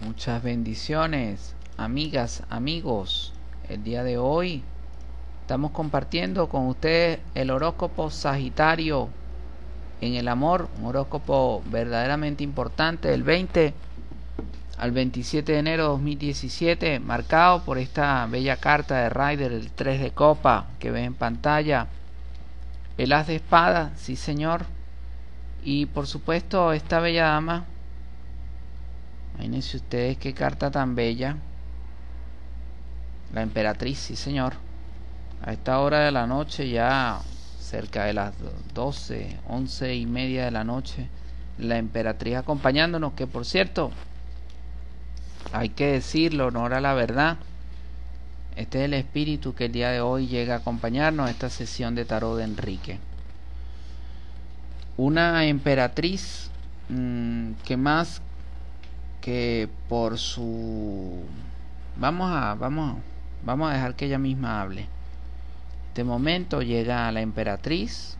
Muchas bendiciones, amigas, amigos. El día de hoy estamos compartiendo con ustedes el horóscopo Sagitario en el amor, un horóscopo verdaderamente importante del 20 al 27 de enero de 2017, marcado por esta bella carta de Rider, el 3 de copa que ven en pantalla, el as de espada, sí señor, y por supuesto esta bella dama. Imagínense ustedes qué carta tan bella. La emperatriz, sí señor. A esta hora de la noche, ya cerca de las 12, 11 y media de la noche, la emperatriz acompañándonos, que por cierto, hay que decirlo, honor a la verdad, este es el espíritu que el día de hoy llega a acompañarnos a esta sesión de tarot de Enrique. Una emperatriz que más que por su... Vamos a dejar que ella misma hable. En este momento llega la emperatriz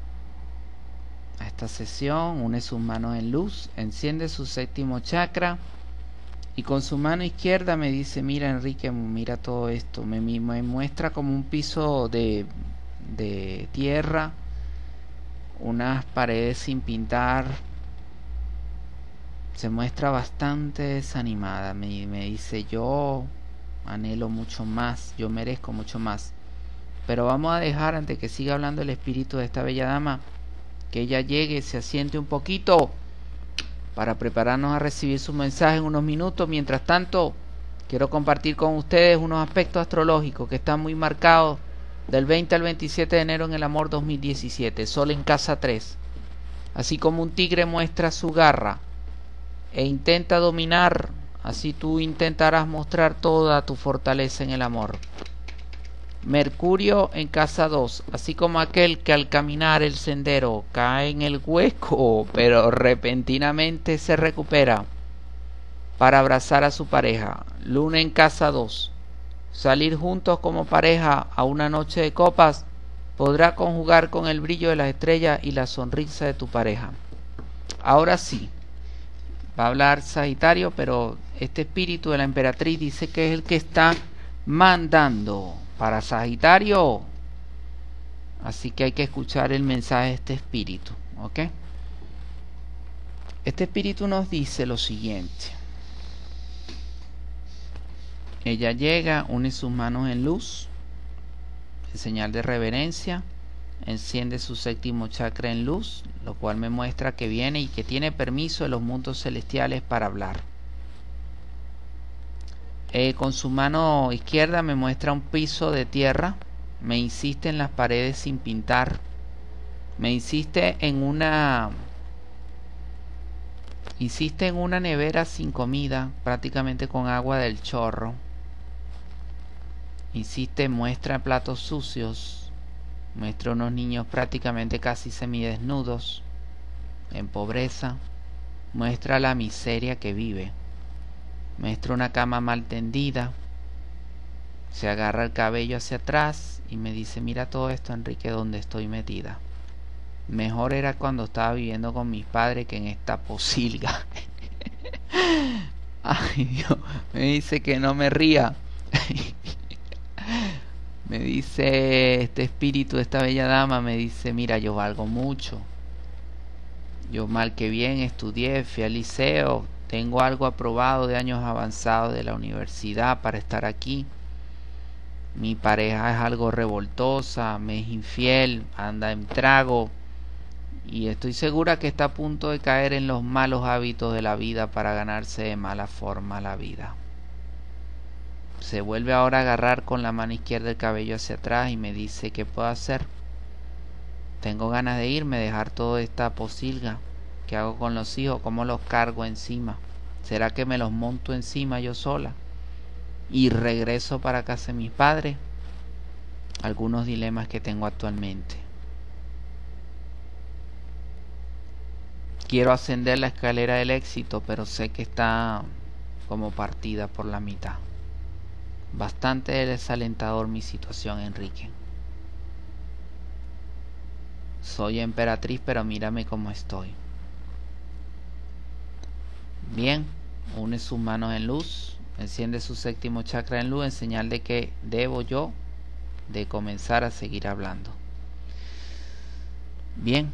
a esta sesión, une sus manos en luz, enciende su séptimo chakra y con su mano izquierda me dice: mira Enrique, mira todo esto. Me muestra como un piso de tierra, unas paredes sin pintar. Se muestra bastante desanimada. Me dice: yo anhelo mucho más, yo merezco mucho más. Pero vamos a dejar, antes que siga hablando el espíritu de esta bella dama, que ella llegue, se asiente un poquito para prepararnos a recibir su mensaje en unos minutos. Mientras tanto, quiero compartir con ustedes unos aspectos astrológicos que están muy marcados del 20 al 27 de enero en el amor 2017. Sol en casa 3. Así como un tigre muestra su garra e intenta dominar, así tú intentarás mostrar toda tu fortaleza en el amor. Mercurio en casa 2, así como aquel que al caminar el sendero cae en el hueco, pero repentinamente se recupera para abrazar a su pareja. Luna en casa 2, salir juntos como pareja a una noche de copas podrá conjugar con el brillo de las estrellas y la sonrisa de tu pareja. Ahora sí, va a hablar Sagitario, pero este espíritu de la emperatriz dice que es el que está mandando para Sagitario. Así que hay que escuchar el mensaje de este espíritu, ¿ok? Este espíritu nos dice lo siguiente. Ella llega, une sus manos en luz, en señal de reverencia, enciende su séptimo chakra en luz, lo cual me muestra que viene y que tiene permiso de los mundos celestiales para hablar. Con su mano izquierda me muestra un piso de tierra, me insiste en las paredes sin pintar, me insiste en una nevera sin comida, prácticamente con agua del chorro. Insiste, muestra platos sucios, muestra unos niños prácticamente casi semidesnudos, en pobreza, muestra la miseria que vive, muestra una cama mal tendida, se agarra el cabello hacia atrás y me dice: mira todo esto, Enrique, donde estoy metida. Mejor era cuando estaba viviendo con mis padres que en esta posilga. Ay Dios, me dice que no me ría. Me dice este espíritu, esta bella dama, me dice: mira, yo valgo mucho. Yo mal que bien estudié, fui al liceo, tengo algo aprobado de años avanzados de la universidad para estar aquí. Mi pareja es algo revoltosa, me es infiel, anda en trago y estoy segura que está a punto de caer en los malos hábitos de la vida para ganarse de mala forma la vida. Se vuelve ahora a agarrar con la mano izquierda el cabello hacia atrás y me dice: ¿qué puedo hacer? Tengo ganas de irme, dejar toda esta posilga. ¿Qué hago con los hijos? ¿Cómo los cargo encima? ¿Será que me los monto encima yo sola y regreso para casa de mis padres? Algunos dilemas que tengo actualmente. Quiero ascender la escalera del éxito, pero sé que está como partida por la mitad. Bastante desalentador mi situación, Enrique. Soy emperatriz, pero mírame cómo estoy. Bien, une sus manos en luz, enciende su séptimo chakra en luz en señal de que debo yo de comenzar a seguir hablando. Bien.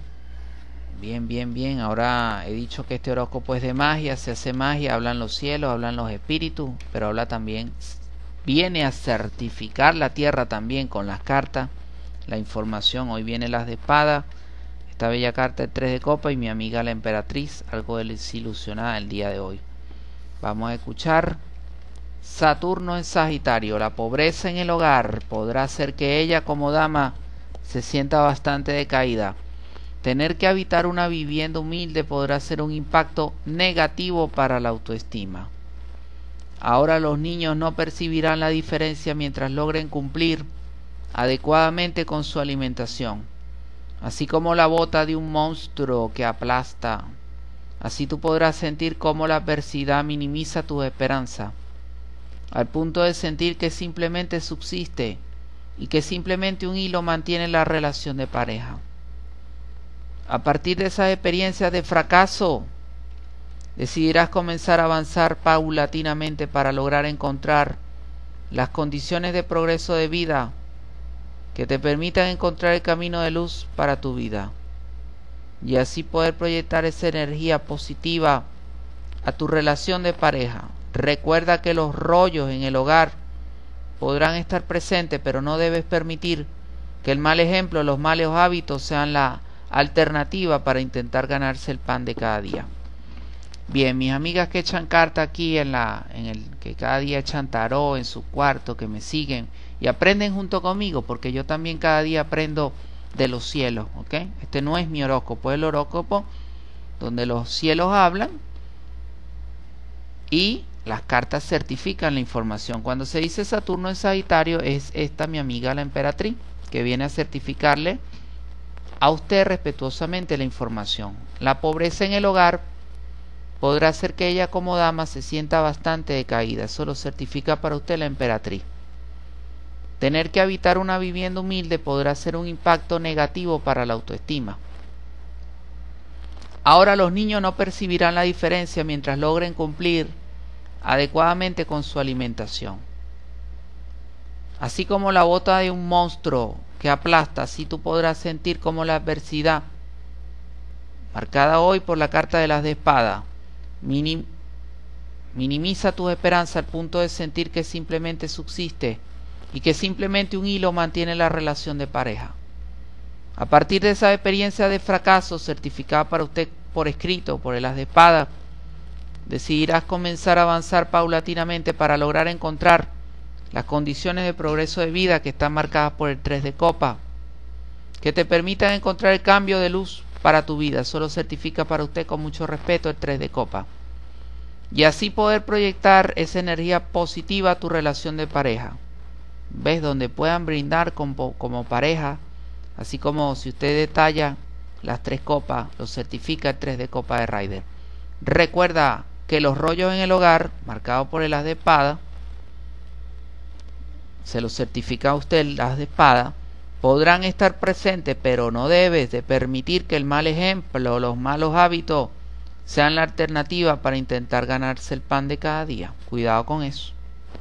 Ahora he dicho que este horóscopo es de magia, se hace magia, hablan los cielos, hablan los espíritus, pero habla también, viene a certificar la tierra también con las cartas, la información. Hoy viene las de espada, esta bella carta, el 3 de copa, y mi amiga la emperatriz, algo desilusionada el día de hoy. Vamos a escuchar. Saturno en Sagitario. La pobreza en el hogar podrá hacer que ella como dama se sienta bastante decaída. Tener que habitar una vivienda humilde podrá ser un impacto negativo para la autoestima. Ahora los niños no percibirán la diferencia mientras logren cumplir adecuadamente con su alimentación. Así como la bota de un monstruo que aplasta, así tú podrás sentir cómo la adversidad minimiza tu esperanza, al punto de sentir que simplemente subsiste y que simplemente un hilo mantiene la relación de pareja. A partir de esas experiencias de fracaso, decidirás comenzar a avanzar paulatinamente para lograr encontrar las condiciones de progreso de vida que te permitan encontrar el camino de luz para tu vida y así poder proyectar esa energía positiva a tu relación de pareja. Recuerda que los rollos en el hogar podrán estar presentes, pero no debes permitir que el mal ejemplo, los malos hábitos sean la alternativa para intentar ganarse el pan de cada día. Bien, mis amigas que echan carta aquí que cada día echan tarot en su cuarto, que me siguen y aprenden junto conmigo, porque yo también cada día aprendo de los cielos, ¿ok? Este no es mi horóscopo, es el horóscopo donde los cielos hablan y las cartas certifican la información. Cuando se dice Saturno en Sagitario, es esta mi amiga la emperatriz, que viene a certificarle a usted respetuosamente la información. La pobreza en el hogar podrá hacer que ella como dama se sienta bastante decaída. Eso lo certifica para usted la emperatriz. Tener que habitar una vivienda humilde podrá ser un impacto negativo para la autoestima. Ahora los niños no percibirán la diferencia mientras logren cumplir adecuadamente con su alimentación. Así como la bota de un monstruo que aplasta, así tú podrás sentir como la adversidad, marcada hoy por la carta de las de espada, minimiza tus esperanzas al punto de sentir que simplemente subsiste y que simplemente un hilo mantiene la relación de pareja. A partir de esa experiencia de fracaso certificada para usted por escrito por el as de espada, decidirás comenzar a avanzar paulatinamente para lograr encontrar las condiciones de progreso de vida que están marcadas por el 3 de copa, que te permitan encontrar el cambio de luz para tu vida. Solo certifica para usted con mucho respeto el 3 de copa. Y así poder proyectar esa energía positiva a tu relación de pareja. ¿Ves? Donde puedan brindar como pareja, así como si usted detalla las 3 copas, lo certifica el 3 de copa de Rider. Recuerda que los rollos en el hogar, marcados por el as de espada, se lo certifica a usted el as de espada, podrán estar presentes, pero no debes de permitir que el mal ejemplo o los malos hábitos sean la alternativa para intentar ganarse el pan de cada día. Cuidado con eso.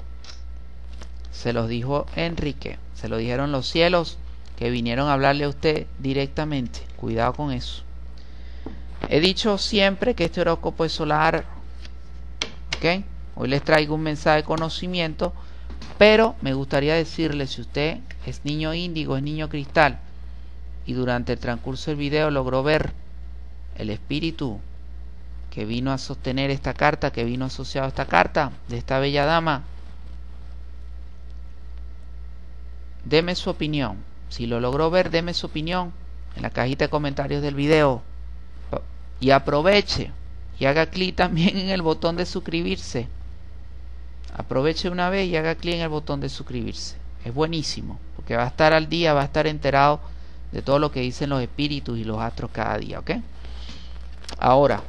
Se los dijo Enrique, se lo dijeron los cielos que vinieron a hablarle a usted directamente. Cuidado con eso. He dicho siempre que este horóscopo es solar, ¿ok? Hoy les traigo un mensaje de conocimiento, pero me gustaría decirle, si usted es niño índigo, es niño cristal, y durante el transcurso del video logró ver el espíritu que vino a sostener esta carta, que vino asociado a esta carta, de esta bella dama, deme su opinión. Si lo logró ver, deme su opinión en la cajita de comentarios del video. Y aproveche y haga clic también en el botón de suscribirse. Aproveche una vez y haga clic en el botón de suscribirse. Es buenísimo, porque va a estar al día, va a estar enterado de todo lo que dicen los espíritus y los astros cada día, ¿ok? Ahora,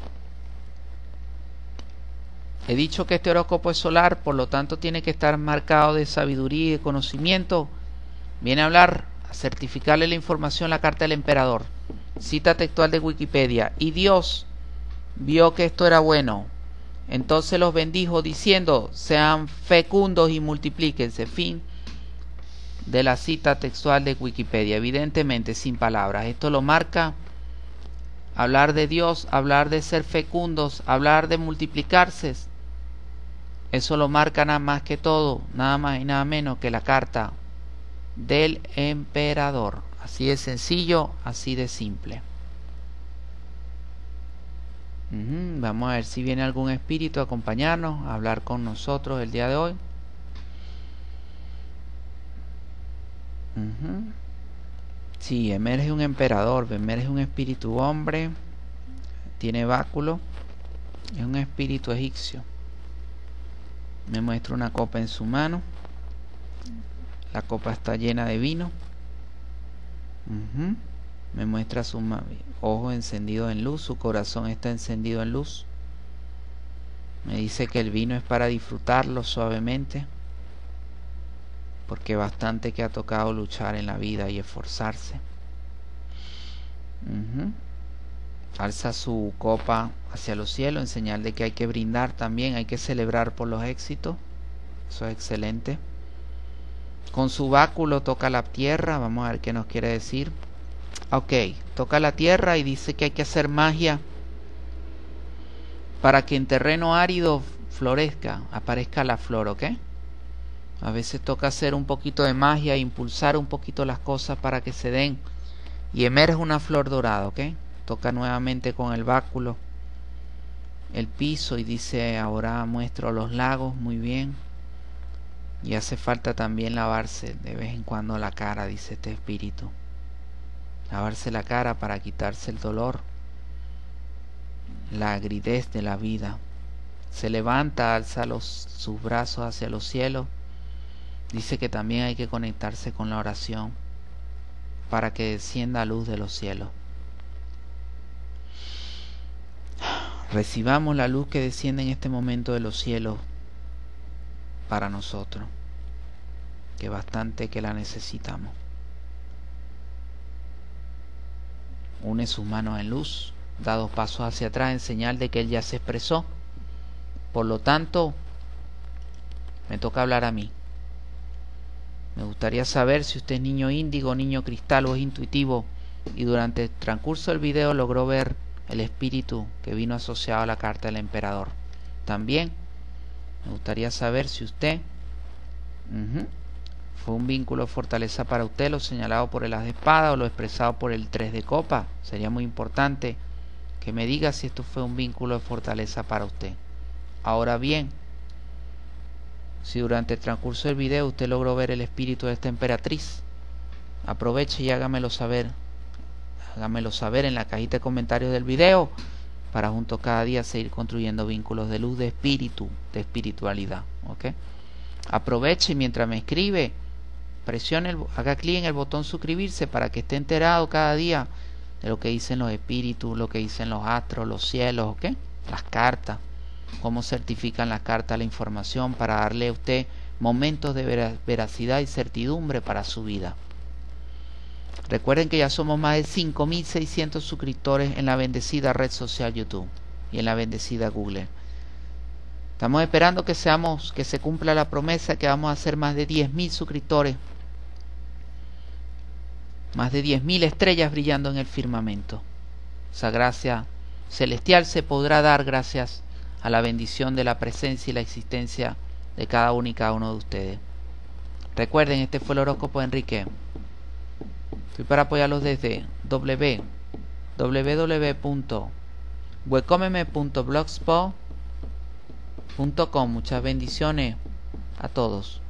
he dicho que este horóscopo es solar, por lo tanto tiene que estar marcado de sabiduría y de conocimiento. Viene a hablar, a certificarle la información la carta del emperador. Cita textual de Wikipedia. Y Dios vio que esto era bueno, Entonces los bendijo diciendo: sean fecundos y multiplíquense. Fin de la cita textual de Wikipedia, evidentemente sin palabras. Esto lo marca hablar de Dios, hablar de ser fecundos, hablar de multiplicarse. Eso lo marca nada más que todo, nada más y nada menos que la carta del emperador. Así de sencillo, así de simple. Vamos a ver si viene algún espíritu a acompañarnos, a hablar con nosotros el día de hoy. Sí, emerge un emperador, emerge un espíritu hombre, tiene báculo, es un espíritu egipcio. Me muestra una copa en su mano, la copa está llena de vino. Me muestra sus ojos encendidos en luz, su corazón está encendido en luz. Me dice que el vino es para disfrutarlo suavemente, porque bastante que ha tocado luchar en la vida y esforzarse. Alza su copa hacia los cielos en señal de que hay que brindar también, hay que celebrar por los éxitos. Eso es excelente. Con su báculo toca la tierra, vamos a ver qué nos quiere decir. Ok, toca la tierra y dice que hay que hacer magia para que en terreno árido florezca, aparezca la flor, ¿ok? A veces toca hacer un poquito de magia, impulsar un poquito las cosas para que se den y emerge una flor dorada, ¿ok? Toca nuevamente con el báculo el piso y dice: ahora muestro los lagos, muy bien. Y hace falta también lavarse de vez en cuando la cara, dice este espíritu. Lavarse la cara para quitarse el dolor, la agridez de la vida. Se levanta, alza sus brazos hacia los cielos. Dice que también hay que conectarse con la oración para que descienda luz de los cielos. Recibamos la luz que desciende en este momento de los cielos para nosotros, que bastante que la necesitamos. Une sus manos en luz, da 2 pasos hacia atrás en señal de que él ya se expresó. Por lo tanto, me toca hablar a mí. Me gustaría saber si usted es niño índigo, niño cristal o es intuitivo y durante el transcurso del video logró ver el espíritu que vino asociado a la carta del emperador. También me gustaría saber si usted fue un vínculo de fortaleza para usted, lo señalado por el as de espada o lo expresado por el 3 de copa. Sería muy importante que me diga si esto fue un vínculo de fortaleza para usted. Ahora bien, si durante el transcurso del video usted logró ver el espíritu de esta emperatriz, aproveche y hágamelo saber. Hágamelo saber en la cajita de comentarios del video para juntos cada día seguir construyendo vínculos de luz, de espíritu, de espiritualidad. ¿Ok? Aproveche y mientras me escribe, presione, haga clic en el botón suscribirse para que esté enterado cada día de lo que dicen los espíritus, lo que dicen los astros, los cielos, ¿ok? Las cartas, cómo certifican las cartas la información para darle a usted momentos de veracidad y certidumbre para su vida. Recuerden que ya somos más de 5.600 suscriptores en la bendecida red social YouTube y en la bendecida Google. Estamos esperando que se cumpla la promesa que vamos a hacer más de 10.000 suscriptores, más de 10.000 estrellas brillando en el firmamento. Esa gracia celestial se podrá dar gracias a la bendición de la presencia y la existencia de cada uno y cada uno de ustedes. Recuerden, este fue el horóscopo de Enrique. Estoy para apoyarlos desde www.wecomeme.blogspot.com. Muchas bendiciones a todos.